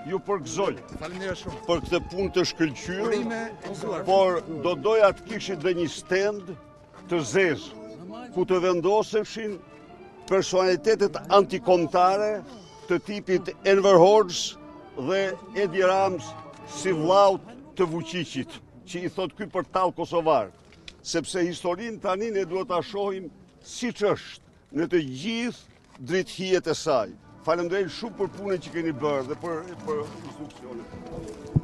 ju përgëzoj Faleminderit shumë. për këtë punë të shkëlqyer, Urime e gëzuar. por do doja të kishit dhe një stend të zezë, ku të vendoseshin personalitetet antikombëtare të tipit Enver Hoxha dhe Edi Rams si vllaut të Vučićit, që i thot ky për tallë kosovar, sepse historinë tani ne duhet ta shohim siç është në të gjithë drejthijet e saj. Faleminderit shumë për punën që keni bërë dhe për instruksionet.